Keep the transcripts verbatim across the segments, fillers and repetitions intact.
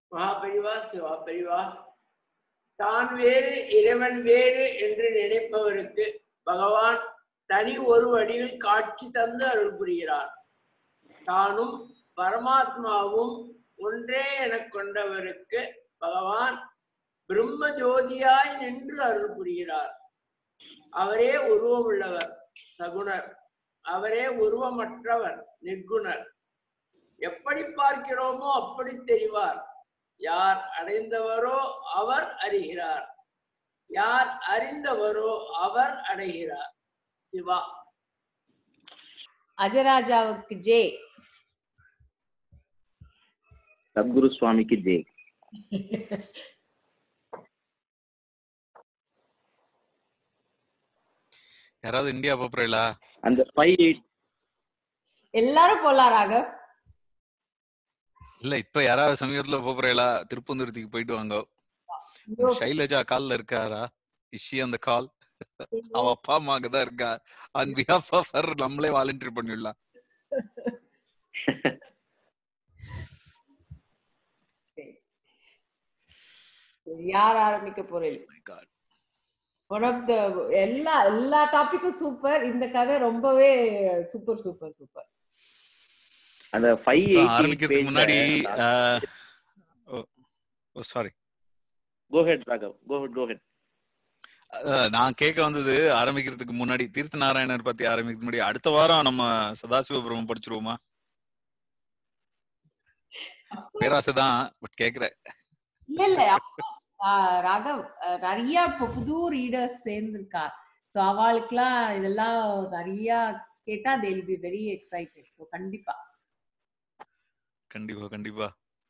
மகாபெரிவா சிவா பெரிவா தான் வேறு இறைவன் வேறு என்று நினைப்பவருக்கு பகவான் தனி ஒரு வடிவில் காட்சி தந்து அருள் புரிகிறார். தானும் பரமாத்மாவும் ஒன்றே எனக் கொண்டவருக்கு பகவான் பிரம்ம ஜோதியாய் நின்று அருள் புரிகிறார். அவரே உருவமுள்ளவர் சகுணர், அவரே உருவமற்றவர் நிர்குணர். எப்படி பார்க்கிறோமோ அப்படி தெரிவார். யார் அடைந்தவரோ அவர் அறிகிறார், யார் அறிந்தவரோ அவர் அடைகிறார். சிவா. அஜராஜாவுக்கு ஜே. சத்குரு சுவாமிக்கு ஜே. யாராவது இந்தியா போறீங்களா? அந்த ஃபைவ் எல்லாரும் போலாராக இல்ல இப்ப யாராவது சமீபத்துல போறீங்களா? திருப்பந்தூரத்துக்கு போயிட்டு வாங்க. ஷைலஜா கால்ல இருக்காரா? இஷி அந்த கால் அவ அப்பா அம்மாக்கு தான் இருக்கா. ஆன் பிஹாஃப் ஆஃப் ஹர் நம்மளே வாலண்டியர் பண்ணிடலாம். யார் ஆரம்பிக்க போறீங்க? ஒன் ஆஃப் த எல்லா எல்லா டாபிக்கும் சூப்பர். இந்த கதை ரொம்பவே சூப்பர் சூப்பர் சூப்பர். அந்த ஃபைவ் ஆரம்பிக்கிறதுக்கு முன்னாடி oh sorry go ahead Raghav go ahead go ahead நான் கேட்க வந்தது ஆரம்பிக்கிறதுக்கு முன்னாடி தீர்த்த நாராயணர் பத்தி ஆரம்பிக்கிறதுக்கு முன்னாடி அடுத்த வாரம் நம்ம சதாசிவபுரம் படிச்சிருவோமா? பேராசைதான் பட் கேக்குறேன். இல்ல இல்ல ராகவ் நிறைய புது ரீடர்ஸ் சேர்ந்திருக்கா. சோ அவளுக்குலாம் இதெல்லாம் நிறைய கேட்டா they will be very excited. So கண்டிப்பா கண்டிப்பா கண்டிப்பா.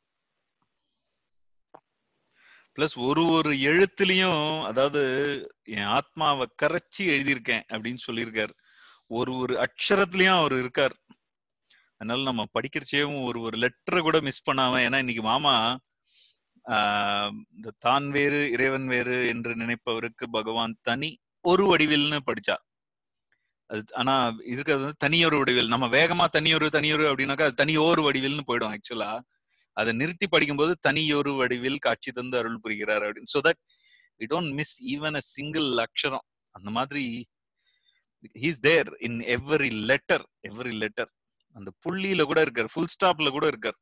பிளஸ் ஒரு ஒரு எழுத்துலயும் அதாவது என் ஆத்மாவை கரைச்சி எழுதியிருக்கேன் அப்படின்னு சொல்லியிருக்காரு. ஒரு ஒரு அக்ஷரத்திலயும் அவர் இருக்கார். அதனால நம்ம படிக்கிறச்சேவும் ஒரு ஒரு லெட்டரை கூட மிஸ் பண்ணாம, ஏன்னா இன்னைக்கு மாமா ஆஹ் இந்த தான் வேறு இறைவன் வேறு என்று நினைப்பவருக்கு பகவான் தனி ஒரு வடிவில்னு படிச்சா. அது ஆனா இருக்கிறது வந்து தனியொரு வடிவில். நம்ம வேகமா தனியொரு தனியொரு அப்படின்னாக்கா அது தனியோரு வடிவில்னு போயிடும். ஆக்சுவலா அதை நிறுத்தி படிக்கும்போது தனியொரு வடிவில் காட்சி தந்து அருள் புரிகிறார் அப்படின்னு. So that we don't miss even a single அக்ஷரம். அந்த மாதிரி he's there in every letter every letter. அந்த புள்ளியில கூட இருக்கார், ஃபுல் ஸ்டாப்ல கூட இருக்கார்.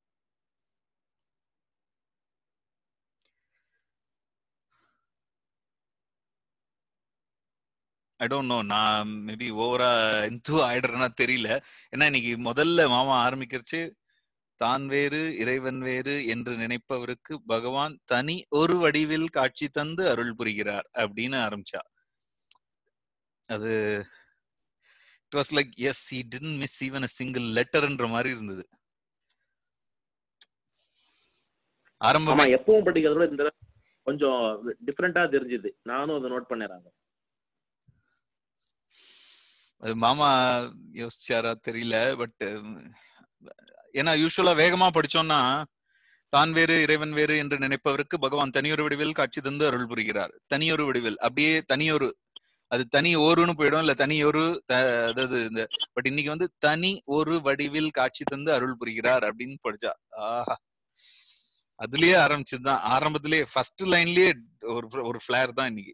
ஐ டோன்ட் நோ, நான் மேபி ஓவரா எந்தூ ஆயிடுறேன்னா தெரியல. ஏன்னா இன்னைக்கு முதல்ல மாமா ஆரம்பிக்கிறச்சு தான் வேறு இறைவன் வேறு என்று நினைப்பவருக்கு பகவான் தனி ஒரு வடிவில் காட்சி தந்து அருள் புரிகிறார் அப்படின்னு ஆரம்பிச்சா. அது it was like as he didn't miss even a single லெட்டர்ன்ற மாதிரி இருந்தது. ஆரம்பமா எப்பவும் படிக்கிறதோட இந்த கொஞ்சம் டிஃபரெண்டா தெரிஞ்சது. நானும் அதை நோட் பண்ணேன். அது மாமா யோசிச்சாரா தெரியல. பட் ஏன்னா யூஸ்வலா வேகமா படிச்சோம்னா தான் வேறு இறைவன் வேறு என்று நினைப்பவருக்கு பகவான் தனியொரு வடிவில் காட்சி தந்து அருள் புரிகிறார். தனியொரு வடிவில் அப்படியே தனியொரு, அது தனி ஓருன்னு போயிடும், இல்ல தனியொரு அதாவது இந்த. பட் இன்னைக்கு வந்து தனி ஒரு வடிவில் காட்சி தந்து அருள் புரிகிறார் அப்படின்னு படிச்சா. ஆஹா, அதுலயே ஆரம்பிச்சதுதான். ஆரம்பத்திலேயே ஃபர்ஸ்ட் லைன்லயே ஒரு ஒரு ஃபிளேர் தான் இன்னைக்கு.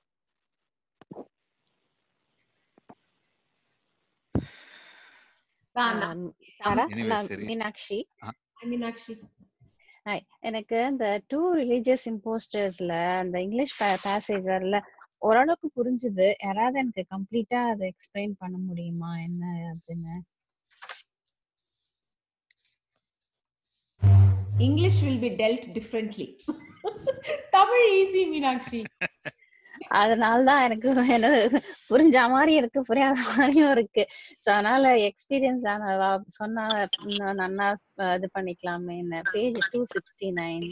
மீனாட்சி மீனாட்சி எனக்கு இந்த டூ ரிலீஜியஸ் இம்போஸ்டர்ஸ்ல அந்த இங்கிலீஷ் பேசேஜ் வரல ஓரளவுக்கு புரிஞ்சுது. யாராவது எனக்கு கம்ப்ளீட்டா அதை எக்ஸ்பிளைன் பண்ண முடியுமா என்ன அப்படின்னு? English will be dealt differently. Tamil easy Meenakshi. அதனாலதான் எனக்கு என்ன புரிஞ்ச மாதிரி இருக்கு, புரியாத மாதிரியும் இருக்கு. சோ அதனால எக்ஸ்பீரியன்ஸ் ஆன சொன்னா நல்லா இது பண்ணிக்கலாமே. Page two sixty nine.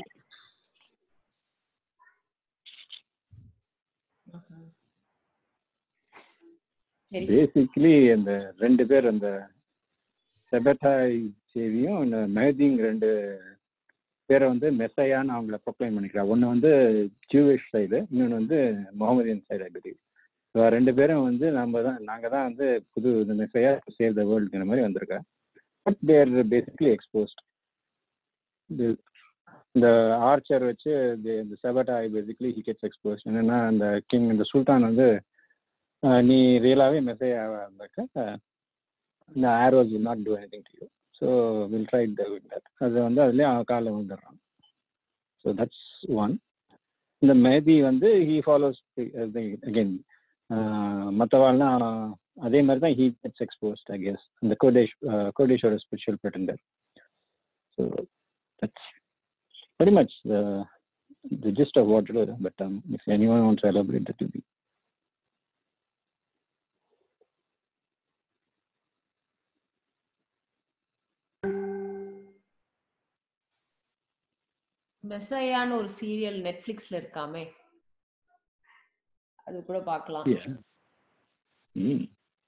Basically அந்த ரெண்டு பேர் அந்த செபட்டாய் சேவியும் மேதிங் ரெண்டு பேரை வந்து மெஸ்ஸையான்னு அவங்கள ப்ரொக்ளைம் பண்ணிக்கிறார். ஒன்று வந்து ஜூவிஷ் சைடு, இன்னொன்று வந்து முகமதியன் சைடு. அப்படி ஸோ ரெண்டு பேரும் வந்து நம்ம தான் நாங்கள் தான் வந்து புது இந்த மெஸ்ஸையா சேவ் த வேர்ல்டுங்கிற மாதிரி வந்திருக்கேன். But there basically exposed. இந்த ஆர்ச்சர் வச்சு இந்த செபட்டாய் பேசிக்லி ஹி கெட்ஸ் எக்ஸ்போஸ். என்னன்னா அந்த கிங் இந்த சுல்தான் வந்து நீ ரியலாகவே மெசேஜ் இருந்தாக்க இந்த arrows will not do anything to you, so will try the with that. அது வந்து அதுலேயே அவன் காலில் வந்துடுறான். So that's one. இந்த மேதி வந்து ஹீ ஃபாலோஸ் அகெயின் மற்றவாள்லாம் அதே மாதிரி தான் he gets exposed I guess இந்த கோடேஷ் கோடேஸ்வர spiritual pretender. So that's pretty much the the gist of what it is, but um, if anyone wants to elaborate, that will be. மெசையான்னு ஒரு serial நெட்ஃபிளிக்ஸ்ல இருக்காமே, அது கூட பார்க்கலாம். Yeah. Mm.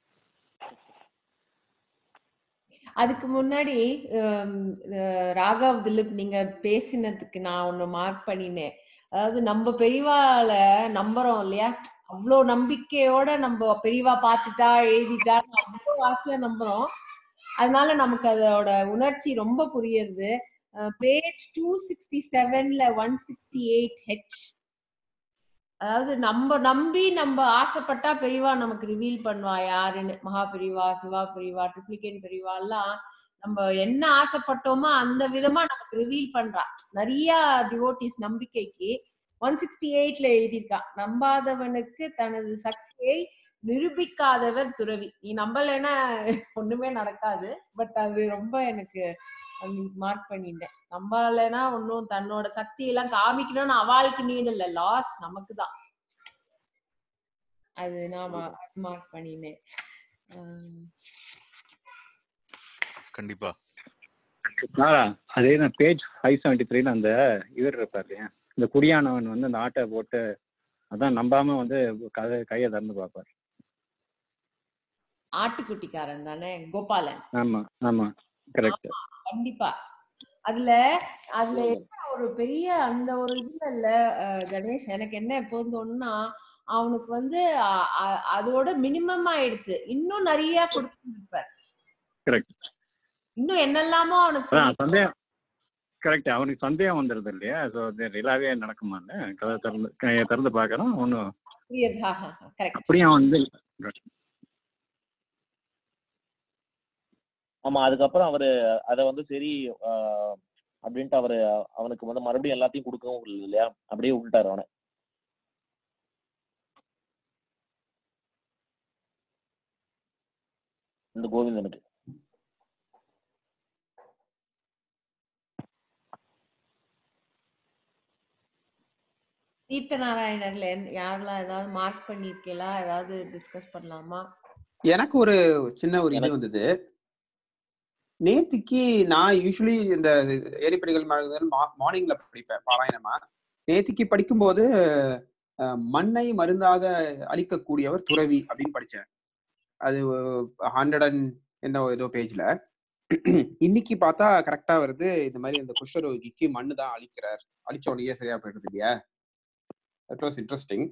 அதுக்கு முன்னாடி ராகவ் திலீப் நீங்க பேசினதுக்கு நான் ஒண்ணு மார்க் பண்ணினேன். அதாவது நம்ம பெரியவால நம்புறோம் இல்லையா, அவ்வளோ நம்பிக்கையோட நம்ம பெரியவா பார்த்துட்டா எழுதிட்டா அவ்வளோ ஆசையா நம்புறோம். அதனால நமக்கு அதோட உணர்ச்சி ரொம்ப புரியுது. பேஜ் டூ சிக்ஸ்டி செவன்ல ஒன் சிக்ஸ்டி எயிட் ஹெச், அதாவது நம்ம நம்பி நம்ம ஆசைப்பட்டா பெரியவா நமக்கு ரிவீல் பண்ணுவா யாருன்னு. மகா பெரியவா, சிவா பெரியவா, ட்ரிப்ளிகேன் பெரியவா எல்லாம் நம்ம என்ன ஆசைப்பட்டோமோ அந்த விதமா நமக்கு ரிவீல் பண்றா. நிறைய டிவோட்டிஸ் நம்பிக்கைக்கு ஒன் சிக்ஸ்டி எயிட்ல எழுதியிருக்கா, நம்பாதவனுக்கு தனது சக்தியை நிரூபிக்காதவர் துறவி. நீ நம்பலைன்னா ஒண்ணுமே நடக்காது. பட் அது ரொம்ப எனக்கு மார்க் பண்ணிட்டேன். நம்பலைன்னா ஒன்னும் தன்னோட சக்தி எல்லாம் காமிக்கணும்னு அவளுக்கு நீடு இல்ல, லாஸ் நமக்கு தான். அது நான் மார்க் பண்ணினேன். கண்டிப்பா அதே நான் பேஜ் ஃபைவ் செவன்டி த்ரீல அந்த இவர் இருப்பார் இல்லையா, இந்த குடியானவன் வந்து அந்த ஆட்டை போட்டு அதான் நம்பாம வந்து கதை கையை திறந்து பார்ப்பார். ஆட்டுக்குட்டிக்காரன் தானே கோபாலன்? ஆமா ஆமா கரெக்ட். கண்டிப்பா. அதுல அதுல என்ன ஒரு பெரிய அந்த ஒரு இதுல இல்ல கணேஷ், எனக்கு என்ன எப்போது தோணுன்னா அவனுக்கு வந்து அதோட மினிமம் ஆயிடுத்து, இன்னும் நிறைய கொடுத்துருப்பார். கரெக்ட். இன்னும் என்னெல்லாமோ அவனுக்கு சந்தேகம். கரெக்ட், அவனுக்கு சந்தேகம் வந்துருது இல்லையா, ஸோ ரிலாவே நடக்குமான்னு கதை திறந்து கையை திறந்து பார்க்கறோம். ஒன்றும் அப்படியே வந்து ஆமா. அதுக்கப்புறம் அவரு அத வந்து சரி அப்படின்ட்டு அவரு அவனுக்கு வந்து மறுபடியும் எல்லாத்தையும் கொடுக்கவும் இல்லை இல்லையா, அப்படியே விட்டாரு அவனை. இந்த கோவிந்தனுக்கு தீர்த்த நாராயணர்ல யாரெல்லாம் ஏதாவது மார்க் பண்ணிருக்கீங்களா, ஏதாவது டிஸ்கஸ் பண்ணலாமா? எனக்கு ஒரு சின்ன ஒரு இது வந்தது நேத்திக்கு. நான் யூஸ்வலி இந்த ஏரிப்படிகள் மார்னிங்ல படிப்பேன் பாராயணமா. நேத்திக்கு படிக்கும்போது மண்ணை மருந்தாக அளிக்கக்கூடியவர் துறவி அப்படின்னு படிச்சேன். அது ஹண்ட்ரட் அண்ட் என்ன ஏதோ பேஜ்ல. இன்னைக்கு பார்த்தா கரெக்டா வருது, இந்த மாதிரி அந்த குஷ்டரோகிக்கு மண்ணு தான் அழிக்கிறார், அழிச்ச உடனே சரியா போயிடுது இல்லையா. That was interesting.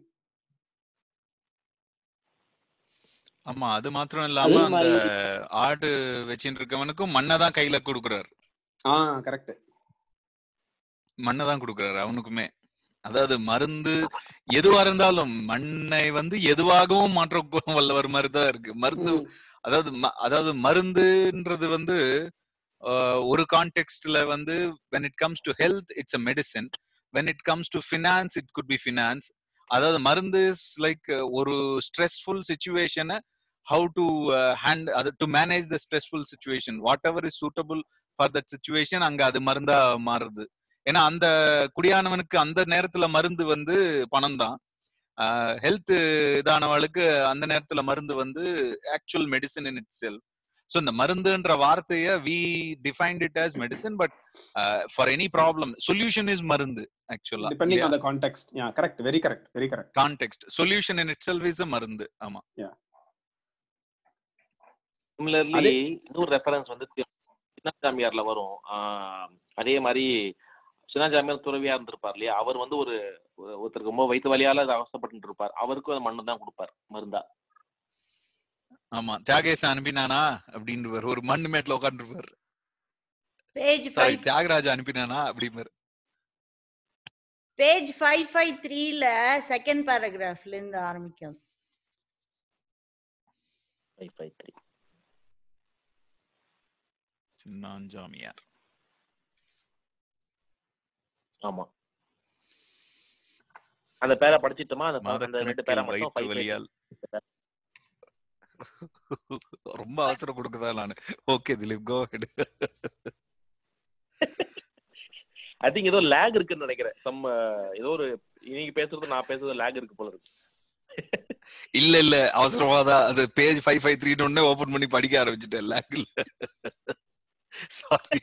ஆமா, அது மாத்திரம் இல்லாம அந்த ஆடு வச்சுட்டு இருக்கவனுக்கும் மண்ணை தான் கையில கொடுக்குறாரு. ஆ கரெக்ட், மண்ணை தான் கொடுக்குறாரு அவனுக்குமே. அதாவது மருந்து எதுவா இருந்தாலும் மண்ணை வந்து எதுவாகவும் மாற்ற வல்லவர் மாதிரிதான் இருக்கு மருந்து. அதாவது அதாவது மருந்துன்றது வந்து ஒரு கான்டெக்ஸ்ட்ல வந்து when it comes to health it's a medicine, when it comes to finance it could be finance. அதாவது மருந்து இஸ் லைக் ஒரு ஸ்ட்ரெஸ்ஃபுல் சிச்சுவேஷனை how to uh, hand uh, to manage the stressful situation, whatever is suitable for that situation அங்க அது மருந்தா மாறுது. ஏன்னா அந்த குடியானவனுக்கு அந்த நேரத்துல மருந்து வந்து பணம் தான். ஹெல்த் இதானவளுக்கு அந்த நேரத்துல மருந்து வந்து actual medicine in itself. So இந்த மருந்துன்ற வார்த்தையை we defined it as medicine, but uh, for any problem solution is மருந்து actually depending yeah. on the context. Yeah, correct, very correct, very correct. Context solution in itself is a மருந்து. ஆமா. Yeah. Similarly இன்னொரு reference வந்து சின்னசாமியார்ல வரும். அதே மாதிரி சின்னசாமியார் துறவியா இருந்திருப்பார் இல்லையா, அவர் வந்து ஒரு ஒருத்தருக்கு ரொம்ப வயிற்று வலியால அவசரப்பட்டு இருப்பார், அவருக்கும் அந்த மண்ணு தான் கொடுப்பார் மருந்தா. ஆமா, தியாகேச அனுப்பினானா அப்படின்னு ஒரு மண்ணு மேட்ல உட்காந்துருப்பாரு. தியாகராஜ அனுப்பினானா அப்படிமாரு. பேஜ் ஃபைவ் ஃபைவ் த்ரீல செகண்ட் பேராகிராஃப்ல இருந்து ஆரம்பிக்கும். ஃபைவ் ஃபைவ் த்ரீ சின்னாஞ்சாமியார். ஆமா, அந்த பேரை படிச்சிட்டோமா? அந்த ப- அந்த ரெண்டு பேரை மாதக்கணக்கில் மட்டும் வயிற்று ஃபைவ் ஃபைவ் வலியால் ரொம்ப அவசரம் கொடுக்குதா நானு? Okay Dileep, go ahead. I think ஏதோ லேக் இருக்குன்னு நினைக்கிறேன். சம் ஏதோ ஒரு நீங்க பேசுறது நான் பேசுறது லேக் இருக்கு போல இருக்கு. இல்ல இல்ல, அவசரமா தான் அது பேஜ் ஃபைவ் ஃபைவ் த்ரீ ஒன்னே ஓபன் பண்ணி படிக்க ஆரம்பிச்சுட்டேன். லேக் இல்ல, சாரி.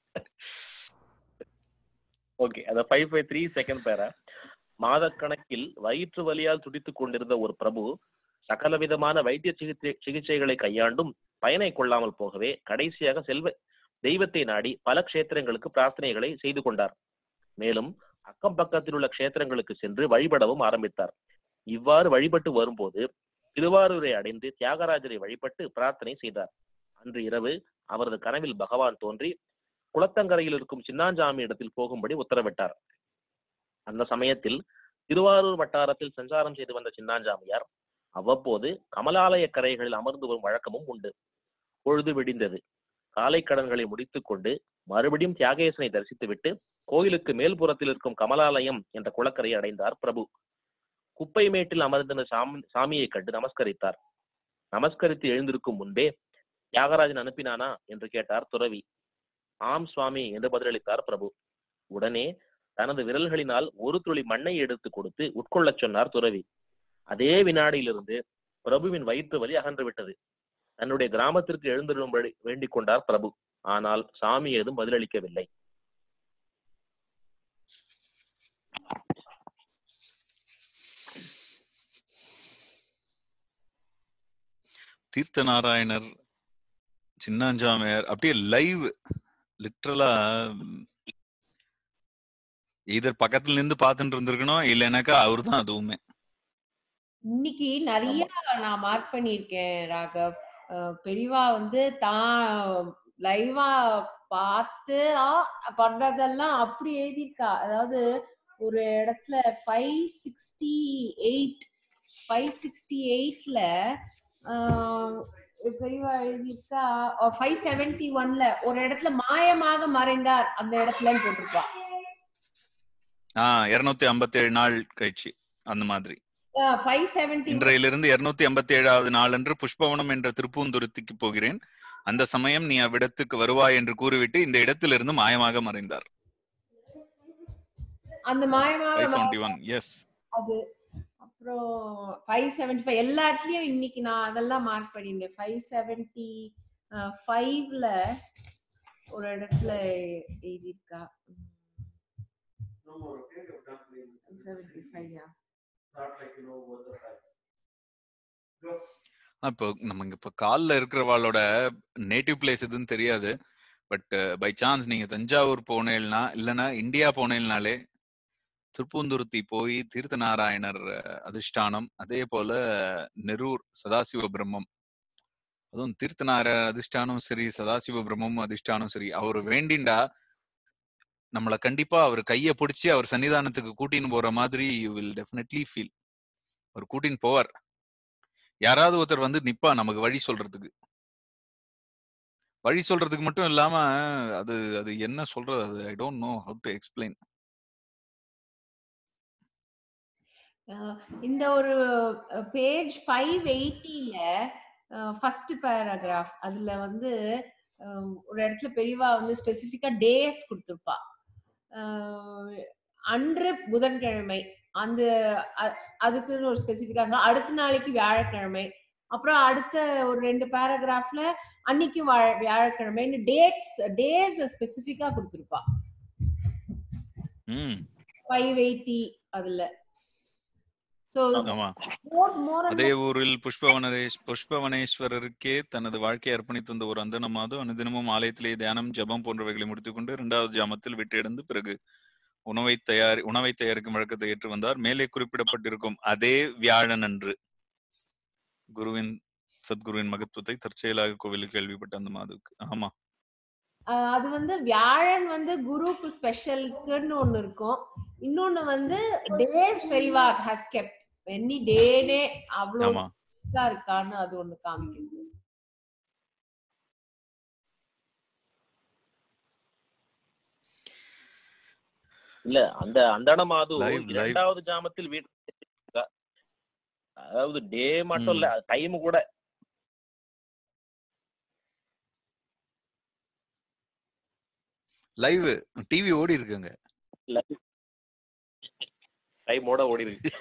ஓகே, அந்த five five three second para. மாதக்கணக்கில் வயிற்று வலியால் துடித்துக் கொண்டிருந்த ஒரு பிரபு சகல விதமான வைத்திய சிகிச்சை சிகிச்சைகளை கையாண்டும் பயனை கொள்ளாமல் போகவே கடைசியாக செல்வ தெய்வத்தை நாடி பல க்ஷேத்திரங்களுக்கு பிரார்த்தனைகளை செய்து கொண்டார். மேலும் அக்கம் பக்கத்தில் உள்ள க்ஷேத்திரங்களுக்கு சென்று வழிபடவும் ஆரம்பித்தார். இவ்வாறு வழிபட்டு வரும்போது திருவாரூரை அடைந்து தியாகராஜரை வழிபட்டு பிரார்த்தனை செய்தார். அன்று இரவு அவரது கனவில் பகவான் தோன்றி குளத்தங்கரையில் இருக்கும் சின்னாஞ்சாமி இடத்தில் போகும்படி உத்தரவிட்டார். அந்த சமயத்தில் திருவாரூர் வட்டாரத்தில் சஞ்சாரம் செய்து வந்த சின்னாஞ்சாமியார் அவ்வப்போது கமலாலய கரைகளில் அமர்ந்து வரும் வழக்கமும் உண்டு. பொழுது விடிந்தது. காலை கடன்களை முடித்துக் கொண்டு மறுபடியும் தியாகேசனை தரிசித்துவிட்டு கோயிலுக்கு மேல்புறத்தில் இருக்கும் கமலாலயம் என்ற குளக்கரையை அடைந்தார் பிரபு. குப்பை மேட்டில் அமர்ந்திருந்த சாமி சாமியை கண்டு நமஸ்கரித்தார். நமஸ்கரித்து எழுந்திருக்கும் முன்பே தியாகராஜன் அனுப்பினானா என்று கேட்டார் துறவி. ஆம் சுவாமி என்று பதிலளித்தார் பிரபு. உடனே தனது விரல்களினால் ஒரு துளி மண்ணை எடுத்து கொடுத்து உட்கொள்ளச் சொன்னார் துறவி. அதே வினாடியிலிருந்து பிரபுவின் வயிற்று வலி அகன்று விட்டது. தன்னுடைய கிராமத்திற்கு எழுந்திரும்படி வேண்டிக் கொண்டார் பிரபு. ஆனால் சாமி ஏதும் பதிலளிக்கவில்லை. தீர்த்த நாராயணர், சின்னாஞ்சாமியார் அப்படியே லைவ் லிட்டரலா இதர் பக்கத்துல இருந்து பாத்துட்டு இருந்திருக்கணும், இல்லைனாக்கா அவரு தான் அதுவுமே. இன்னைக்கு நிறைய நான் மார்க் பண்ணியிருக்கேன் ராகவ். அஹ் பெரியவா வந்து தான் லைவா பார்த்து பண்றதெல்லாம் அப்படி எழுதியிருக்கா. அதாவது ஒரு இடத்துல five sixty eight five sixty எயிட்ல பெரியவா எழுதியிருக்கா. ஃபைவ் செவன்டி ஒன்ல ஒரு இடத்துல மாயமாக மறைந்தார் அந்த இடத்துலன்னு போட்டிருப்பா. ஆஹ் இருநூத்தி ஐம்பத்தி ஏழு நாள் கழிச்சு அந்த மாதிரி. இன்றையிலிருந்து இருநூத்தி ஐம்பத்தி ஏழாவது நாள் அன்று புஷ்பவனம் என்ற திருப்பூந்துருத்திக்கு போகிறேன். அந்த சமயம் நீ அவ்விடத்துக்கு வருவாய் என்று கூறிவிட்டு இந்த இடத்திலிருந்து மாயமாக மறைந்தார். அந்த மாயமாக எஸ். அது அப்புறம் ஃபைவ் செவன்டி ஃபைவ் எல்லா இடத்துலயும் இன்னைக்கு நான் அதெல்லாம் மார்க் பண்ணிருந்தேன். ஃபைவ் செவன்டி ஃபைவ்ல ஒரு இடத்துல எழுதியிருக்கா. இப்போ நமக்கு இப்ப கால்ல இருக்கிறவாளோட நேட்டிவ் பிளேஸ் எதுன்னு தெரியாது. பட் பை சான்ஸ் நீங்க தஞ்சாவூர் போனேன்னா இல்லைன்னா இந்தியா போனேன்னாலே திருப்பூந்துருத்தி போய் தீர்த்த நாராயணர் அதிஷ்டானம், அதே போல நெரூர் சதாசிவ பிரம்மம், அதுவும் தீர்த்த நாராயண அதிஷ்டானம் சரி, சதாசிவ பிரம்மம் அதிஷ்டானம் சரி, அவர் வேண்டிண்டா நம்மள கண்டிப்பா அவர் கைய பிடிச்சி அவர் சன்னிதானத்துக்கு கூட்டின்னு போற மாதிரி யூ வில் டெஃபினெட்லி ஃபீல். அவர் கூட்டின்னு போவார். யாராவது ஒருத்தர் வந்து நிப்பா நமக்கு வழி சொல்றதுக்கு. வழி சொல்றதுக்கு மட்டும் இல்லாம அது அது என்ன சொல்றது, அது I don't know how to explain. இந்த ஒரு பேஜ் ஃபைவ் எயிட்டில ஃபர்ஸ்ட் பேராகிராஃப் அதுல வந்து ஒரு இடத்துல பெரியவா வந்து ஸ்பெசிஃபிக்கா டேஸ் கொடுத்துருப்பா. அன்று புதன்கிழமை, அந்த அதுக்குன்னு ஒரு ஸ்பெசிஃபிக்கா இருந்தா அடுத்த நாளைக்கு வியாழக்கிழமை, அப்புறம் அடுத்த ஒரு ரெண்டு பேராகிராஃப்ல அன்னைக்கு வியாழக்கிழமைன்னு டேட்ஸ் டேஸ் ஸ்பெசிஃபிக்கா கொடுத்துருப்பா. ஃபைவ் எயிட்டி அதுல. அதே ஊரில் புஷ்பவனேஷ் புஷ்பவனேஸ்வரருக்கே தனது வாழ்க்கையை அர்ப்பணித்து வந்த ஒரு அந்தனமாது அனுதினமும் ஆலயத்திலே தியானம், ஜபம் போன்றவைகளை முடித்துக்கொண்டு இரண்டாவது ஜாமத்தில் விட்டு பிறகு உணவை தயாரி உணவை தயாரிக்கும் வழக்கத்தை ஏற்று வந்தார். மேலே குறிப்பிடப்பட்டிருக்கும் அதே வியாழன் அன்று குருவின் சத்குருவின் மகத்துவத்தை தற்செயலாக கோவிலில் கேள்விப்பட்ட அந்த மாதுக்கு. ஆமா, அது வந்து வியாழன் வந்து குருக்கு ஸ்பெஷலுக்குன்னு ஒண்ணு இருக்கும். இன்னொன்னு வந்து டேஸ் பெரிவா ஹஸ் கெப்ட் எனி டேனே அவ்வளவு இருக்கான்னு அது ஒண்ணு காமிக்குது. இல்ல அந்த அந்தண மாது இரண்டாவது ஜாமத்தில் வீட்டு, அதாவது டே மட்டும் இல்ல டைம் கூட லைவ் டிவி ஓடி இருக்குங்க. டைம் ஓட ஓடி இருக்கு.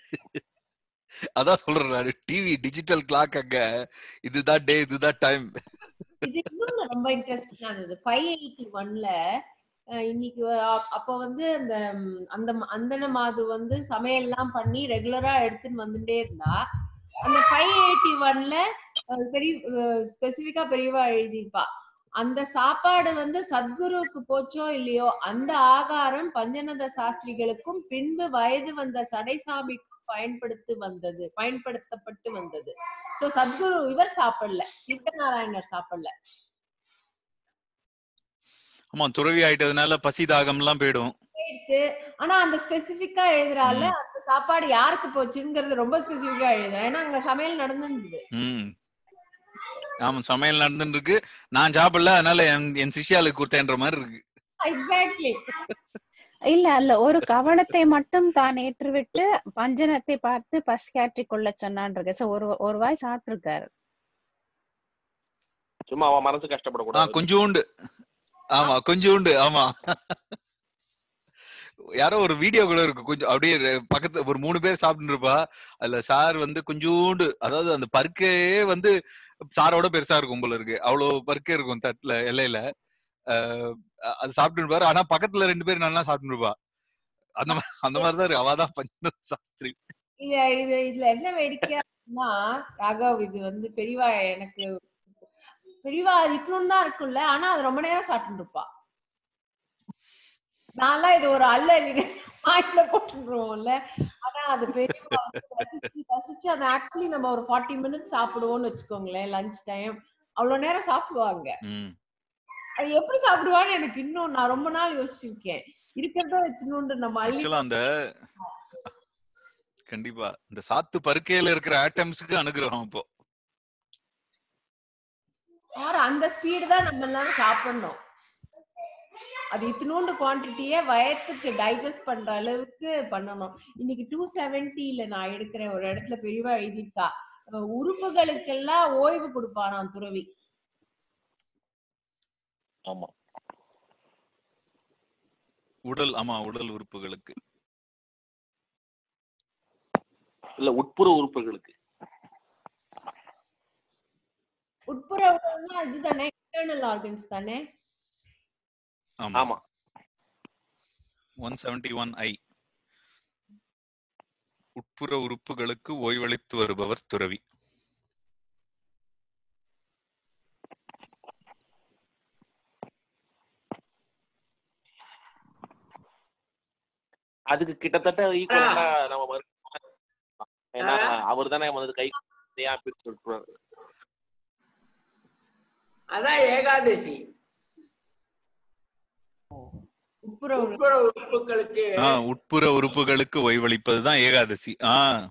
அதான் சொல்றேன் நான், டிவி டிஜிட்டல் கிளாக் அங்க இதுதான் டே இதுதான் டைம். இது இன்னும் ரொம்ப இன்ட்ரெஸ்டிங்கா இருந்தது. ஃபைவ் எயிட்டி ஒன்ல இன்னைக்கு அப்ப வந்து அந்த அந்த அந்தன மாது வந்து சமையல்லாம் பண்ணி ரெகுலரா எடுத்துன்னு வந்துட்டே இருந்தா, அந்த ஃபைவ் எயிட்டி ஒன்ல பெரிய ஸ்பெசிபிக்கா பெரியவா எழுதிப்பா, அந்த சாப்பாடு வந்து சத்குருவுக்கு போச்சோ இல்லையோ அந்த ஆகாரம் பஞ்சநத சாஸ்திரிகளுக்கும் பின்பு வயது வந்த சடைசாமிக்கும் பயன்படுத்தி வந்தது பயன்படுத்தப்பட்டு வந்தது. சோ சத்குரு இவர் சாப்பிடல, கீர்த்தநாராயணர் சாப்பிடல. ஆமா, துறவி ஆயிட்டதுனால பசி தாகம் எல்லாம் போயிடும். ஆனா அந்த ஸ்பெசிபிக்கா எழுதுறால அந்த சாப்பாடு யாருக்கு போச்சுங்கிறது ரொம்ப ஸ்பெசிபிக்கா எழுதுறேன். ஏன்னா அங்க சமையல் நடந்துருக்கு. ம் ஆமா, சமையல் நடந்துட்டு இருக்கு, நான் சாப்பிடல அதனால என் சிஷ்யாளுக்கு கொடுத்தேன்ற மாதிரி இருக்கு. எக்ஸாக்ட்லி. இல்ல அல்ல ஒரு கவனத்தை மட்டும் தான் ஏற்றுவிட்டு பஞ்சனத்தை பார்த்து பசியாற்றி கொள்ள சொன்னான். ஒரு ஒரு வாய் சாப்பிட்டு இருக்காரு. சும்மா அவன் மனசு கஷ்டப்படக்கூடாது. கொஞ்சோண்டு. ஆமா கொஞ்சோண்டு. ஆமா, யாரோ ஒரு வீடியோ கூட இருக்கு, கொஞ்சம் அப்படியே பக்கத்துல ஒரு மூணு பேர் சாப்பிட்டு இருப்பா, அதுல சார் வந்து கொஞ்சோண்டு, அதாவது அந்த பருக்கே வந்து சாரோட பெருசா இருக்கும் போல இருக்கு, அவ்வளவு பருக்கே இருக்கும் தட்டுல இலையில. அஹ் அது சாப்பிட்டு இருப்பாரு. ஆனா பக்கத்துல ரெண்டு பேர் நல்லா சாப்பிட்டு இருப்பா. அந்த அந்த மாதிரிதான் இருக்கு. அவாதான் பஞ்சநத சாஸ்திரி. இல்ல இது இதுல என்ன வேடிக்கையா ராகவ், இது வந்து பெரியவா எனக்கு பெரியவா இத்தனும் தான் இருக்குல்ல, ஆனா அது ரொம்ப நேரம் சாப்பிட்டு இருப்பா. நான்லாம் இது ஒரு அல்ல வாயில போட்டுருவோம்ல, ஆனா அது பெரியவா ரசிச்சு ரசிச்சு அது ஆக்சுவலி நம்ம ஒரு ஃபார்ட்டி மினிட்ஸ் சாப்பிடுவோம்னு வச்சுக்கோங்களேன், லஞ்ச் டைம் அவ்வளவு நேரம் சாப்பிடுவாங்க. அது எப்படி சாப்பிடுவான்னு எனக்கு இன்னும் நான் ரொம்ப நாள் யோசிச்சிருக்கேன். இருக்கிறதோ இத்தனுண்டு நம்ம அள்ளி அந்த கண்டிப்பா இந்த சாத்து பருக்கையில இருக்கிற ஆட்டம்ஸ்க்கு அனுகிரகம். இப்போ அந்த ஸ்பீடு தான் நம்ம எல்லாரும் சாப்பிடணும். அது இத்தினோண்டு குவான்டிட்டியே வயத்துக்கு டைஜஸ்ட் பண்ற அளவுக்கு பண்ணணும். இன்னைக்கு டூ செவன்டில நான் எடுக்கிற ஒரு இடத்துல பெரியவா எழுதியிருக்கா, உறுப்புகளுக்கெல்லாம் ஓய்வு கொடுப்பாராம் துறவி. ஆமா, உடல் ஆமா உடல் உறுப்புகளுக்கு இல்ல உட்புற உறுப்புகளுக்கு. உட்புற உடல்னா இதுதானே, இன்டர்னல் ஆர்கன்ஸ் தானே. ஆமா, ஒன் செவன்டி ஒன் ஐ உட்புற உறுப்புகளுக்கு ஓய்வளித்து வருபவர் துறவி. அதுக்கு கிட்டத்தட்ட ஈக்குவலா நம்ம ஏன்னா அவர் தானே வந்து கை அதான் ஏகாதசி. உட்புற உறுப்புகளுக்கு உட்புற உறுப்புகளுக்கு ஓய்வளிப்பதுதான் ஏகாதசி. ஆஹ்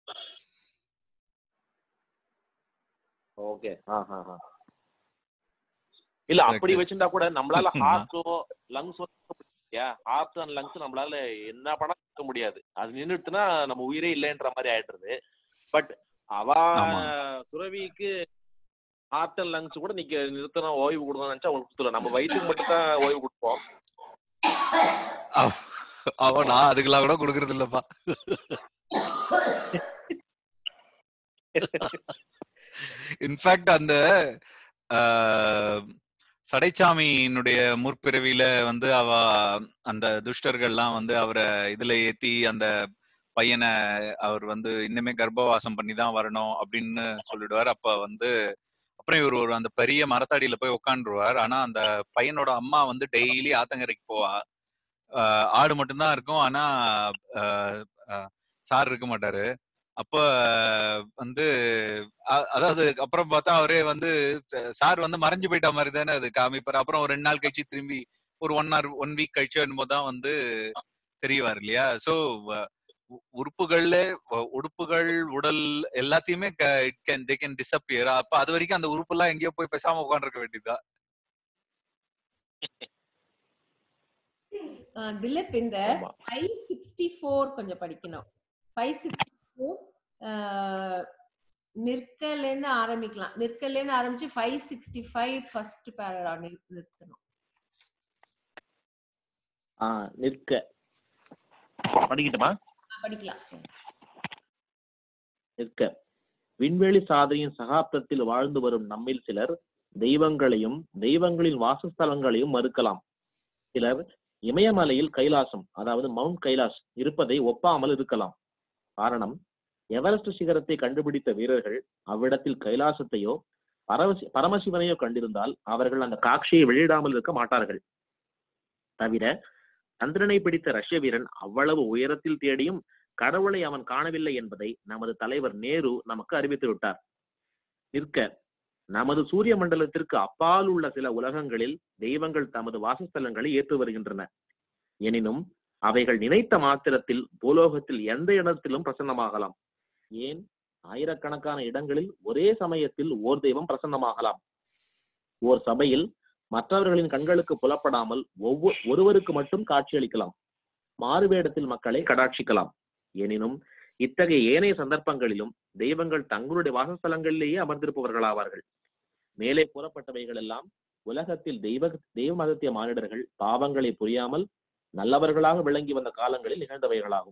ஓகே. இல்ல அப்படி வச்சிருந்தா கூட நம்மளால ஹார்ட்டோ லங்ஸோ ஹார்ட் அண்ட் லங்ஸ் நம்மளால என்ன பண்ண இருக்க முடியாது, அது நின்றுட்டுனா நம்ம உயிரே இல்லைன்ற மாதிரி ஆயிடுறது. பட் அவ துறவிக்கு ஹார்ட் அண்ட் லங்ஸ் கூட நீங்க நிறுத்தணும் ஓய்வு கொடுக்கணும்னு நினைச்சா அவங்களுக்கு கொடுத்துல, நம்ம வயிற்றுக்கு மட்டும் தான் ஓய்வு கொடுப்போம். அவனா அதுக்கெல்லாம் கூட கொடுக்கறது இல்லப்பா. இன்ஃபேக்ட் அந்த சடைச்சாமியினுடைய முற்பிறவியில வந்து அவ அந்த துஷ்டர்கள்லாம் வந்து அவரை இதுல ஏத்தி அந்த பையனை அவர் வந்து இன்னுமே கர்ப்பவாசம் பண்ணிதான் வரணும் அப்படின்னு சொல்லிடுவார். அப்ப வந்து அப்புறம் இவர் ஒரு அந்த பெரிய மரத்தடியில போய் உட்காந்துருவார். ஆனா அந்த பையனோட அம்மா வந்து டெய்லி ஆத்தங்கரைக்கு போவா. ஆஹ் ஆடு மட்டும்தான் இருக்கும், ஆனா சார் இருக்க மாட்டாரு. அப்ப வந்து அதாவது அப்புறம் பார்த்தா அவரே வந்து சார் வந்து மறைஞ்சு போயிட்ட மாதிரி தானே அது காமிப்பாரு. அப்புறம் ஒரு ரெண்டு நாள் கழிச்சு திரும்பி ஒரு ஒன் ஆர் ஒன் வீக் கழிச்சு என்னமோதான் வந்து தெரியவாரு இல்லையா. சோ உறுப்புகள்ல உடுப்புகள் உடல் எல்லாத்தையுமே it can they can disappear. அப்ப அது வரைக்கும் அந்த உறுப்பு எல்லாம் எங்கேயோ போய் பேசாம உட்காந்துருக்க வேண்டியதா. திலீப் இந்த ஃபைவ் சிக்ஸ்டி ஃபோர் கொஞ்சம் படிக்கணும். ஃபைவ் சிக்ஸ்டி ஃபோர் நிற்கல இருந்து ஆரம்பிக்கலாம். நிற்கல இருந்து ஆரம்பிச்சு ஃபைவ் சிக்ஸ்டி ஃபைவ் ஃபர்ஸ்ட் பேரா நிறுத்தணும். ஆ நிற்க படிக்கட்டுமா? படிக்கலாம். நிற்க விண்வெளி சாதனையின் சகாப்தத்தில் வாழ்ந்து வரும் நம்மில் சிலர் தெய்வங்களையும் தெய்வங்களின் வாசஸ்தலங்களையும் மறுக்கலாம். சிலர் இமயமலையில் கைலாசம் அதாவது மவுண்ட் கைலாஸ் இருப்பதை ஒப்பாமல் இருக்கலாம். காரணம், எவரெஸ்ட் சிகரத்தை கண்டுபிடித்த வீரர்கள் அவ்விடத்தில் கைலாசத்தையோ பரமசி பரமசிவனையோ கண்டிருந்தால் அவர்கள் அந்த காட்சியை வெளியிடாமல் இருக்க மாட்டார்கள். தவிர சந்திரனை பிடித்த ரஷ்ய வீரன் அவ்வளவு உயரத்தில் தேடியும் கடவுளை அவன் காணவில்லை என்பதை நமது தலைவர் நேரு நமக்கு அறிவித்து விட்டார். நிற்க நமது சூரிய மண்டலத்திற்கு அப்பால் உள்ள சில உலகங்களில் தெய்வங்கள் தமது வாசஸ்தலங்களை ஏற்று வருகின்றன. எனினும் அவைகள் நினைத்த மாத்திரத்தில் பூலோகத்தில் எந்த இடத்திலும் பிரசன்னமாகலாம். ஏன் ஆயிரக்கணக்கான இடங்களில் ஒரே சமயத்தில் ஓர் தெய்வம் பிரசன்னமாகலாம். ஓர் சபையில் மற்றவர்களின் கண்களுக்கு புலப்படாமல் ஒவ்வொரு ஒருவருக்கு மட்டும் காட்சியளிக்கலாம். மாறுவேடத்தில் மக்களை கடாட்சிக்கலாம். எனினும் இத்தகைய ஏனைய சந்தர்ப்பங்களிலும் தெய்வங்கள் தங்களுடைய வாசஸ்தலங்களிலேயே அமர்ந்திருப்பவர்களாவார்கள். மேலே கூறப்பட்டவைகள் எல்லாம் உலகத்தில் தெய்வ தெய்வ மதத்திய மானிடர்கள் பாவங்களை புரியாமல் நல்லவர்களாக விளங்கி வந்த காலங்களில் நிகழ்ந்தவைகளாகும்.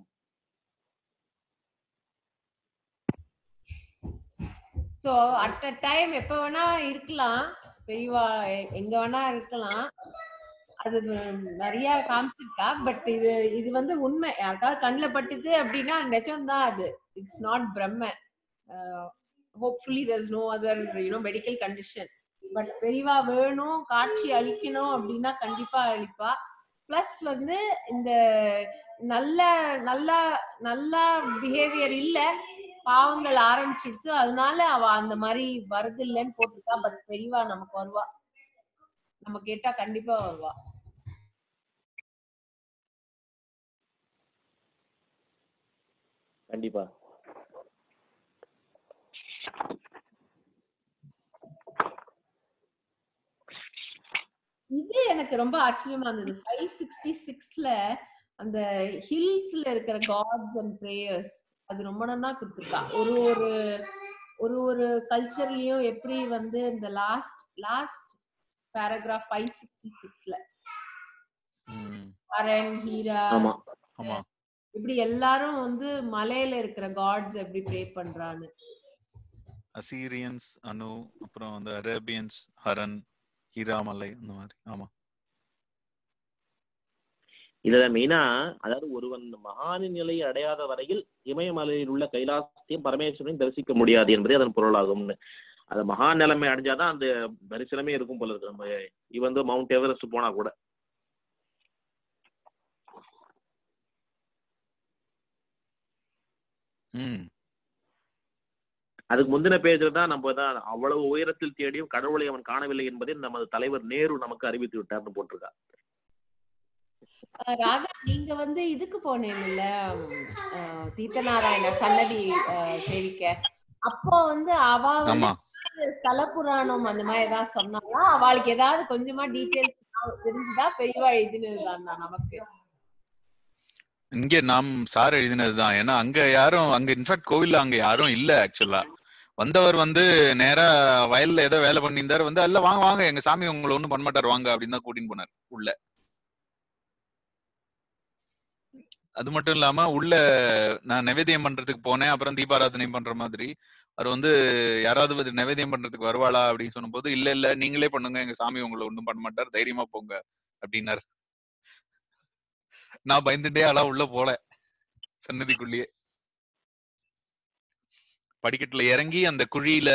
சோ அட் அ டைம் எப்ப வேணா இருக்கலாம், பெரியவா எங்க வேணா இருக்கலாம். அது நிறைய காமிச்சிருக்கா. பட் இது இது வந்து உண்மை. யாருக்காவது கண்ணில் பட்டுது அப்படின்னா நிஜம்தான் அது. இட்ஸ் நாட் பிரம்ம. Hopefully there is no other you know medical condition. But பெரியவா வேணும் காட்சி அளிக்கணும் அப்படின்னா கண்டிப்பா அளிப்பா. பிளஸ் வந்து இந்த நல்ல நல்ல நல்ல பிஹேவியர் இல்ல, பாவங்கள் ஆரம்பிச்சிடுத்து, அதனால அவ அந்த மாதிரி வருது இல்லைன்னு போட்டிருக்கா. பட் பெரியவா நமக்கு வருவா, நம்ம கேட்டா கண்டிப்பா வருவா. கண்டிப்பா. இது எனக்கு ரொம்ப ஆச்சரியமா இருந்தது. ஃபைவ் சிக்ஸ்டி சிக்ஸ்ல அந்த ஹில்ஸ்ல இருக்கிற காட்ஸ் அண்ட் பிரேயர்ஸ் அது ரொம்ப நல்லா கொடுத்துருக்கா. ஒரு ஒரு ஒரு ஒரு கல்ச்சர்லயும் எப்படி வந்து இந்த last last paragraph five sixty சிக்ஸ்ல அரன் ஹீரா இப்படி எல்லாரும் வந்து மலையில இருக்கிற காட்ஸ் எப்படி ப்ரே பண்றான்னு. அசீரியன்ஸ் அனு, அப்புறம் அந்த அரேபியன்ஸ் ஹரன், ஹீராமலை அந்த மாதிரி. ஆமா, இதுல மெயினா அதாவது ஒருவன் மகானின் நிலையை அடையாத வரையில் இமயமலையில் உள்ள கைலாசத்தையும் பரமேஸ்வரனையும் தரிசிக்க முடியாது என்பதே அதன் பொருளாகும்னு. அது மகான் நிலைமை அடைஞ்சாதான் அந்த தரிசனமே இருக்கும் போல இருக்கு. நம்ம இவன் வந்து மவுண்ட் எவரெஸ்ட் போனா கூட. அதுக்கு முந்தின பேஜ்ல தான் நம்ம தான் அவ்வளவு உயரத்தில் தேடியும் கடவுளை அவன் காணவில்லை என்பதை நமது தலைவர் நேரு நமக்கு அறிவித்து விட்டார்னு போட்டிருக்கா. ராகா, நீங்க வந்து இதுக்கு போனீங்கல்ல தீர்த்தநாராயணர் சன்னதி சேவிக்க, அப்போ வந்து அவ வந்து ஸ்தல புராணம் அந்த மாதிரி ஏதாவது சொன்னாங்களா? அவளுக்கு ஏதாவது கொஞ்சமா டீடைல்ஸ் தெரிஞ்சுதா? பெரியவா எழுதினதுதான் நமக்கு. இங்க நாம் சார் எழுதினதுதான். ஏன்னா அங்க யாரும் அங்க இன்ஃபேக்ட் கோவில்ல அங்க யாரும் இல்ல. ஆக்சுவலா வந்தவர் வந்து நேரா வயல்ல ஏதோ வேலை பண்ணியிருந்தாரு. வந்து அல்ல வாங்க வாங்க எங்க சாமி உங்களை ஒண்ணும் பண்ண மாட்டார் வாங்க அப்படின்னு தான் கூட்டின்னு போனார் உள்ள. அது மட்டும் இல்லாம உள்ள நான் நைவேத்தியம் பண்றதுக்கு போனேன். அப்புறம் தீபாராதனை பண்ற மாதிரி அவர் வந்து யாராவது நைவேத்தியம் பண்றதுக்கு வருவாளா அப்படின்னு சொன்ன போது இல்ல இல்ல நீங்களே பண்ணுங்க, எங்க சாமி உங்களை ஒண்ணும் பண்ண மாட்டார், தைரியமா போங்க அப்படின்னாரு. நான் பயந்துட்டே ஆளா உள்ள போல சன்னதிக்குள்ளேயே படிக்கட்டுல இறங்கி அந்த குழியில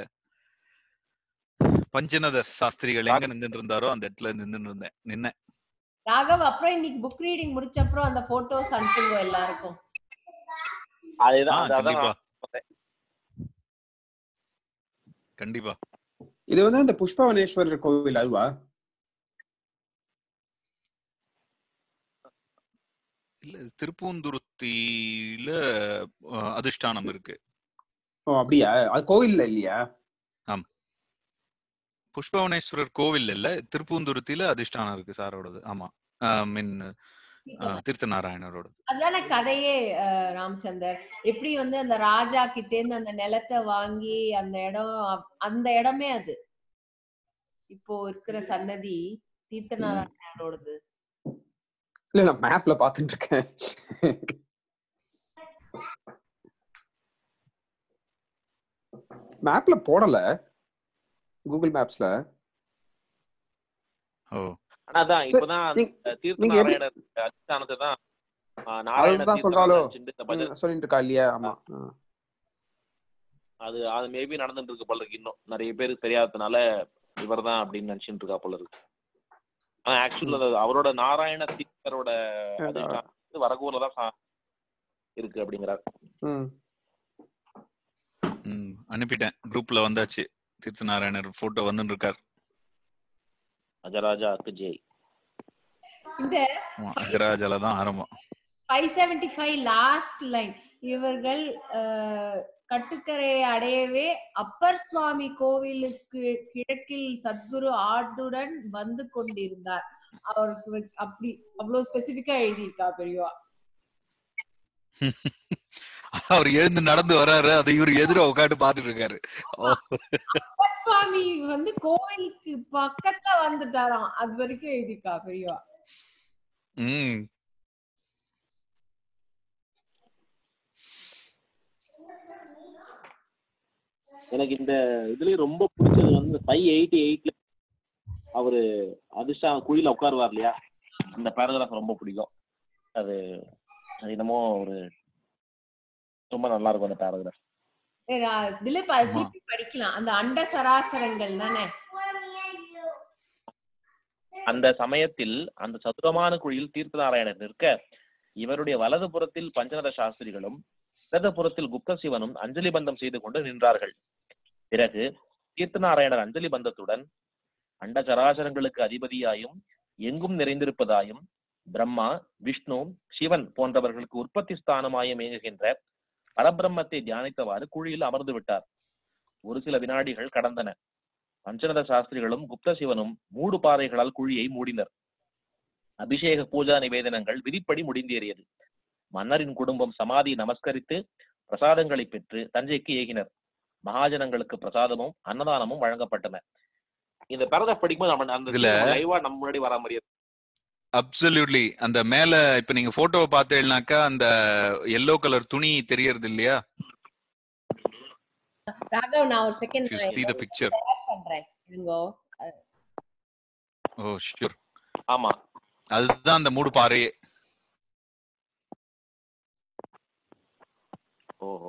பஞ்சநதர் சாஸ்திரிகள் எங்க நின்றுட்டு இருந்தாரோ அந்த இடத்துல நின்று இருந்தேன் நின்னேன். ராகவ், அப்புறம் இன்னைக்கு புக் ரீடிங் முடிச்ச அப்புறம் அந்த போட்டோஸ் அனுப்புங்க எல்லாருக்கும். அதுதான் கண்டிப்பா. இது வந்து இந்த புஷ்பவனேஸ்வரர் கோவில் அதுவா? இல்ல திருப்பூந்துருத்தியில அதிஷ்டானம் இருக்கு. ஓ அப்படியா? அது கோவில்ல இல்லையா? ஆம், புஷ்பவனேஸ்வரர் கோவில் இல்ல, திருப்பூந்துருத்தியில அதிஷ்டானம் இருக்கு சாரோடது. ஆமா, மீன் தீர்த்த நாராயணரோட. அதான கதையே ராமச்சந்தர். எப்படி வந்து அந்த ராஜா கிட்டே இருந்து அந்த நிலத்தை வாங்கி அந்த இடம் அந்த இடமே அது இப்போ இருக்கிற சன்னதி தீர்த்த நாராயணரோடது. இல்ல நான் மேப்ல பாத்துட்டு இருக்கேன். மேப்ல போடல, கூகுள் மேப்ஸ்ல. ஓ அதான் இப்பதான் தீர்த்த நாராயணர் அதிஷ்டானத்தை தான் நாராயண சொல்றாலோ சொல்லிட்டு இருக்கா இல்லையா? ஆமா, அது அது மேபி நடந்துட்டு இருக்கு போல இருக்கு. இன்னும் நிறைய பேருக்கு தெரியாததுனால இவர் தான் அப்படின்னு நினைச்சுட்டு இருக்கா போல இருக்கு. ஆனா ஆக்சுவலா அவரோட நாராயண தீர்த்தரோட வரகூர்ல தான் இருக்கு அப்படிங்கிறார். அனுப்பிட்டேன், குரூப்ல வந்தாச்சு. தீர்த்த நாராயணர் போட்டோ வந்து இருக்கார். அஜராஜாக்கு ஜெய். இந்த அஜராஜால தான் ஆரம்பம். ஐநூற்று எழுபத்தி ஐந்து லாஸ்ட் லைன், இவர்கள் கட்டுக்கரையை அடையவே அப்பர் சுவாமி கோவிலுக்கு கிழக்கில் சத்குரு ஆடுடன் வந்து கொண்டிருந்தார். அவருக்கு அப்படி அவ்வளவு ஸ்பெசிபிக்கா எழுதியிருக்கா பெரியவா. அவர் எழுந்து நடந்து வர்றாரு, அதை இவர் எதிர உட்காந்து பாத்துட்டு இருக்காரு. அப்பர் சுவாமி வந்து கோவிலுக்கு பக்கத்துல வந்துட்டாராம், அது வரைக்கும் எழுதியிருக்கா பெரியவா. உம் எனக்கு இந்த இதுலயே ரொம்ப பிடிச்சது வந்து ஃபைவ் எயிட்டி எயிட்ல அவரு அதிர்ஷ்டம் குழியில உட்காருவார் இல்லையா, அந்த பேராகிராஃப் ரொம்ப பிடிக்கும். அது அது என்னமோ ஒரு ரொம்ப நல்லா இருக்கும் அந்த பேராகிராஃப். திலீப் அது திருப்பி படிக்கலாம். அந்த அண்ட சராசரங்கள் தானே. அந்த சமயத்தில் அந்த சதுரமான குழியில் தீர்த்த நாராயணர் நிற்க, இவருடைய வலது புறத்தில் பஞ்சநத சாஸ்திரிகளும் இடது புறத்தில் குப்த சிவனும் அஞ்சலி பந்தம் செய்து கொண்டு நின்றார்கள். பிறகு தீர்த்த நாராயணர் அஞ்சலி பந்தத்துடன் அண்ட சராசரங்களுக்கு அதிபதியாயும் எங்கும் நிறைந்திருப்பதாயும் பிரம்மா, விஷ்ணு, சிவன் போன்றவர்களுக்கு உற்பத்தி ஸ்தானமாயும் இயங்குகின்ற பரபிரம்மத்தை தியானித்தவாறு குழியில் அமர்ந்து விட்டார். ஒரு சில வினாடிகள் கடந்தன. பஞ்சநத சாஸ்திரிகளும் குப்த சிவனும் மூடு பாறைகளால் குழியை மூடினர். அபிஷேக பூஜா நிவேதனங்கள் விதிப்படி முடிந்தேறியது. மன்னரின் குடும்பம் சமாதி நமஸ்கரித்து பிரசாதங்களை பெற்று தஞ்சைக்கு ஏகினர். மகாஜனங்களுக்கு பிரசாதமும் அன்னதானமும் வழங்கப்பட்டன. இந்த பேராகிராஃப் படிக்கும்போது நம்ம அந்த லைவா நம்ம முன்னாடி வர மாதிரியே. அப்சல்யூட்லி. அந்த மேல இப்ப நீங்க போட்டோவை பார்த்தேன்னாக்கா அந்த எல்லோ கலர் துணி தெரியறது இல்லையா? ராகவ், நான் ஒரு செகண்ட் see the picture பண்றேன் இருங்கோ. Oh sure. ஆமா, அதுதான் அந்த மூடு பாறையே. ஓஹோ.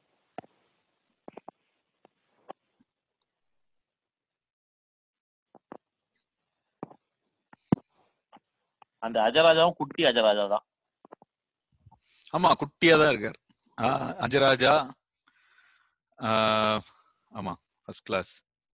அந்த அஜராஜாவும் குட்டி அஜராஜா தான். ஆமா, குட்டியா தான் இருக்கார் அஜராஜா. ஆமா, ஃபர்ஸ்ட் கிளாஸ்.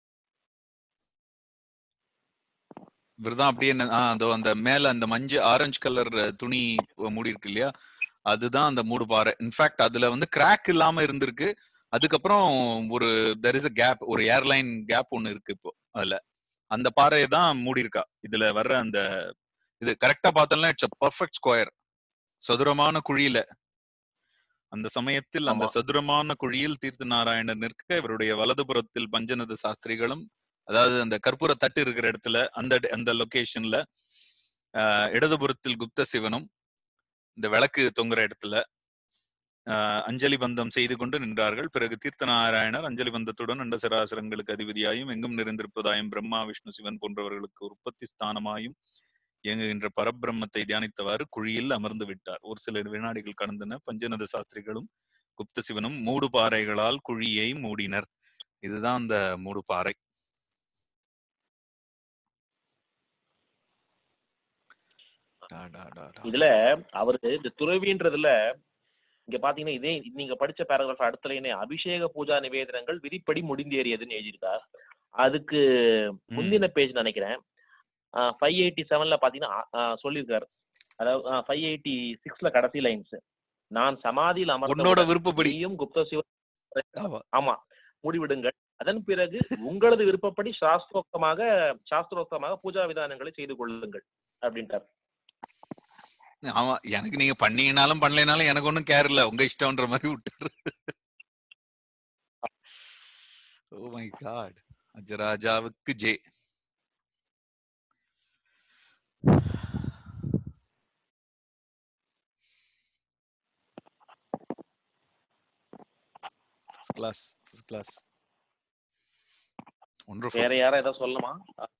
இவர்தான் அப்படியே அதோ அந்த மேல அந்த மஞ்சள் ஆரஞ்சு கலர் துணி மூடி இருக்கு இல்லையா, அதுதான் அந்த மூடு பாறை. இன்ஃபேக்ட் அதுல வந்து கிராக் இல்லாம இருந்திருக்கு. அதுக்கப்புறம் ஒரு தெர் இஸ் a கேப், ஒரு ஏர்லைன் கேப் ஒண்ணு இருக்கு இப்போ அதுல. அந்த பாறையை தான் மூடி இருக்கா. இதுல வர்ற அந்த இது கரெக்டா பார்த்தோம்னா இட்ஸ் a பர்ஃபெக்ட் ஸ்கொயர். சதுரமான குழியில அந்த சமயத்தில் அந்த சதுரமான குழியில் தீர்த்த நாராயணர் நிற்க, இவருடைய வலதுபுறத்தில் பஞ்சநத சாஸ்திரிகளும், அதாவது அந்த கற்பூர தட்டு இருக்கிற இடத்துல அந்த அந்த லொகேஷன்ல அஹ் இடதுபுறத்தில் குப்த சிவனும் இந்த விளக்கு தொங்குற இடத்துல அஹ் அஞ்சலி பந்தம் செய்து கொண்டு நின்றார்கள். பிறகு தீர்த்த நாராயணர் அஞ்சலி பந்தத்துடன் அண்ட சராசரங்களுக்கு அதிபதியாயும் எங்கும் நிறைந்திருப்பதாயும் பிரம்மா, விஷ்ணு, சிவன் போன்றவர்களுக்கு உற்பத்தி ஸ்தானமாயும் இயங்குகின்ற பரபிரம்மத்தை தியானித்தவாறு குழியில் அமர்ந்து விட்டார். ஒரு சில வினாடிகள் கடந்தன. பஞ்சநத சாஸ்திரிகளும் குப்த சிவனும் மூடு பாறைகளால் குழியை மூடினர். இதுதான் அந்த மூடு பாறை. இதுல அவரு இந்த துறவின்றதுல இங்க பாத்தீங்கன்னா இதே நீங்க படிச்ச பேராகிராஃப் அடுத்த லைனே அபிஷேக பூஜா நிவேதனங்கள் விதிப்படி முடிந்தேறியதுன்னு எழுதியிருக்கார். அதுக்கு முந்தின பேஜ் நினைக்கிறேன் ஃபைவ் எயிட்டி செவன்ல பாத்தீங்கன்னா சொல்லியிருக்காரு. அதாவது ஃபைவ் எயிட்டி சிக்ஸ்ல கடைசி லைன்ஸ், நான் சமாதியில் உன்னோட விருப்பப்படி அமர்ந்தபடியும் குப்த சிவ ஆமா முடிவிடுங்கள், அதன் பிறகு உங்களது விருப்பப்படி சாஸ்திரோக்தமாக சாஸ்திரோக்தமாக பூஜா விதானங்களை செய்து கொள்ளுங்கள் அப்படின்ட்டார். ஆமா, எனக்கு நீங்க பண்ணீங்கனாலும் பண்ணலைனாலும் எனக்கு ஒன்னும் கேர் இல்ல, உங்க இஷ்டம்ன்ற மாதிரி விட்டாரு. ஓ மை காட், அஜராஜாவுக்கு ஜே. Class class wonderful. வேற யாரா ஏதாவது சொல்லணுமா?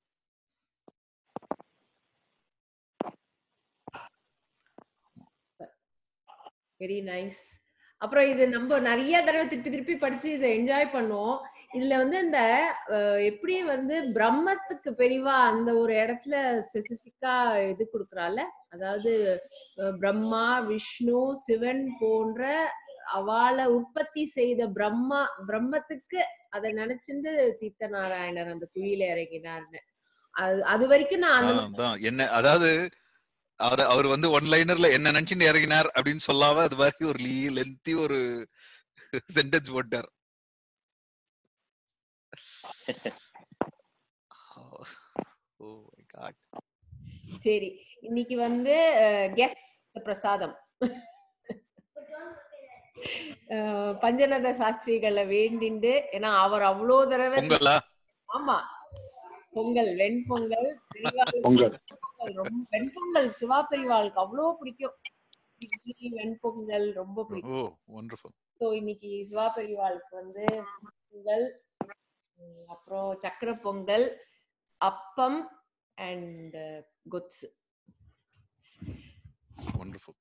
Very nice. அப்புறம் இது நம்ம நிறைய தடவை திருப்பி திருப்பி படிச்சு இதை என்ஜாய் பண்ணுவோம். இதுல வந்து இந்த எப்படி வந்து பிரம்மத்துக்கு பெரிவா அந்த ஒரு இடத்துல ஸ்பெசிபிக்கா இது கொடுக்குறால, அதாவது பிரம்மா விஷ்ணு சிவன் போன்ற அவளை உற்பத்தி செய்த பிரம்மா பிரம்மத்துக்கு அதை நினைச்சுட்டு தீர்த்த நாராயணர் அந்த குழியில இறங்கினார்னு. அது அது வரைக்கும் நான் அந்த என்ன, அதாவது அவர் வந்து ஒன் லைனர்ல என்ன நினைச்சுட்டு இறங்கினார் அப்படின்னு சொல்லாம அது மாதிரி ஒரு லென்த்தி ஒரு சென்டென்ஸ் போட்டார். சரி, இன்னைக்கு வந்து கெஸ் பிரசாதம் பஞ்சநத சாஸ்திரிகளை வேண்டிண்டு, ஏன்னா அவர் அவ்வளோ தடவை ஆமா பொங்கல் வெண்பொங்கல் ரொம்ப வெண்பொங்கல் சிவா பெரிவாளுக்கு அவ்வளோ பிடிக்கும். வெண்பொங்கல் ரொம்ப பிடிக்கும். ஸோ இன்னைக்கு சிவா பெரிவாளுக்கு வந்து பொங்கல், அப்புறம் சக்கரை பொங்கல், அப்பம் அண்ட் குட்ஸ். வண்டர்ஃபுல்.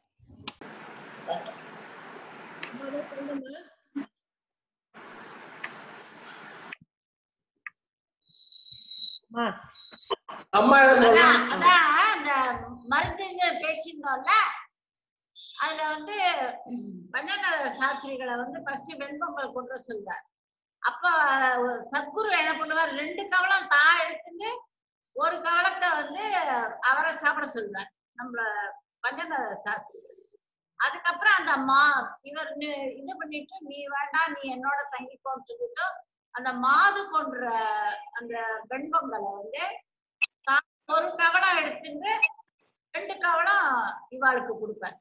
மருந்து பேசியிருந்தோம்ல, அதுல வந்து பஞ்சநத சாஸ்திரிகளை வந்து ஃபர்ஸ்ட் வெண்பொங்கல் கொண்டு சொல்லுவார். அப்ப சத்குரு என்ன பண்ணுவார், ரெண்டு கவளம் தான் எடுத்துட்டு ஒரு கவளத்தை வந்து அவரை சாப்பிட சொல்லுவார் நம்மள பஞ்சநத சாஸ்திரிகள். அதுக்கப்புறம் அந்த மா இவர் இது பண்ணிட்டு நீ வேண்டாம் நீ என்னோட தங்கிக்கோன்னு சொல்லிட்டு அந்த மாது கொன்ற அந்த வெண்பொங்கலை வந்து ஒரு கவளம் எடுத்துட்டு ரெண்டு கவளம் இவாளுக்கு கொடுப்பார்.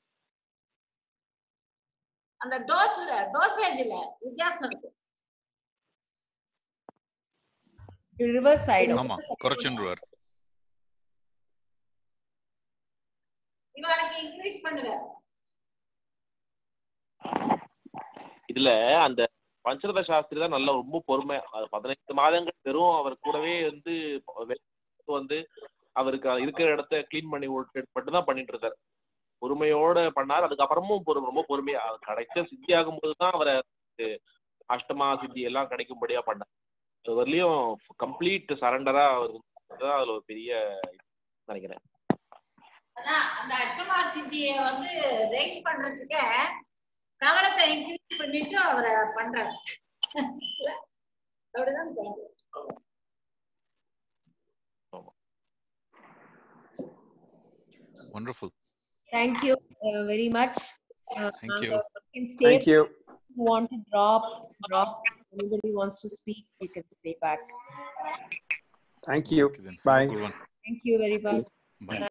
அந்த டோஸ்ல டோசேஜ்ல வித்தியாசம் இருக்கு. ரிவர்ஸ் சைடு ஆமா குறைச்சுன்றார். இவாளுக்கு இன்க்ரீஸ் பண்ணுவார். இதுல அந்த பஞ்சநத சாஸ்திரி தான் நல்ல ரொம்ப பொறுமை. பதினைந்து மாதங்கள் வெறும் அவர் கூடவே வந்து வந்து அவருக்கு இருக்கிற இடத்த கிளீன் பண்ணி மட்டும் தான் பண்ணிட்டு இருந்தார். பொறுமையோட பண்ணார். அதுக்கப்புறமும் ரொம்ப பொறுமையா கிடைச்ச சித்தி ஆகும் போதுதான் அவரை அஷ்டமா சித்தி எல்லாம் கிடைக்கும்படியா பண்ணார். அதுலயும் கம்ப்ளீட் சரண்டரா அவர் அதுல ஒரு பெரிய நினைக்கிறேன். அதான் அந்த அஷ்டமா சித்தியை வந்து ரைஸ் பண்றதுக்கு கவலத்தை இன்க்ரீஸ் பண்ணிட்டு அவரை பண்றாரு. அப்படிதான் wonderful. Thank you uh, very much. Uh, Thank you. Thank you. You want to drop drop anybody wants to speak, you can say back. Thank you. Okay, Bye. Good one. Thank you very much. Bye.